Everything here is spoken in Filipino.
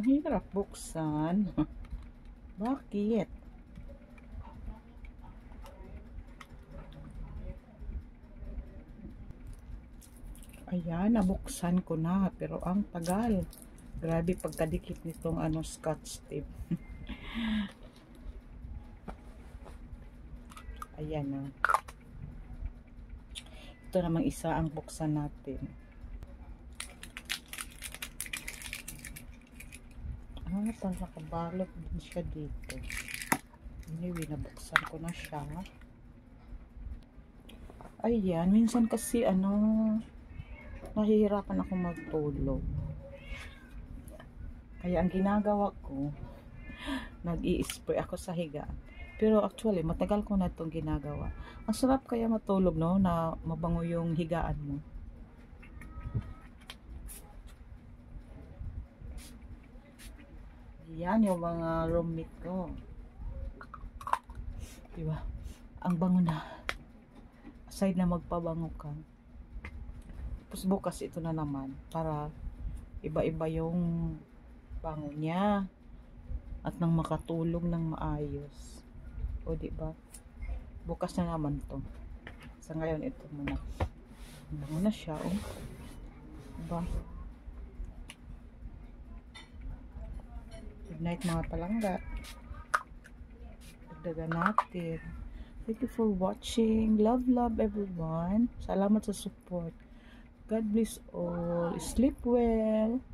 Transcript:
Ang hirap buksan. Bakit? Ayan, nabuksan ko na. Pero ang tagal. Grabe pagkadikit nitong scotch tape. Ayan na. Ito namang isa ang buksan natin. Parang nakabalot din siya dito. Anyway, nabuksan ko na siya. Ayan, minsan kasi nahihirapan ako magtulog. Kaya ang ginagawa ko, nag-i-spray ako sa higa. Pero actually, matagal ko na itong ginagawa. Ang sarap kaya matulog, no? Na mabango yung higaan mo. Yan yung mga roommate ko. Diba? Ang bango na. Aside na magpabango ka. Tapos bukas ito na naman. Para iba-iba yung bango niya. At nang makatulog ng maayos. O diba? Bukas na naman to. Sa ngayon ito muna. Bango na siya. Oh. Diba? Good night mga palangga. Dagdagan natin. Thank you for watching. Love everyone. Salamat sa support. God bless all. Sleep well.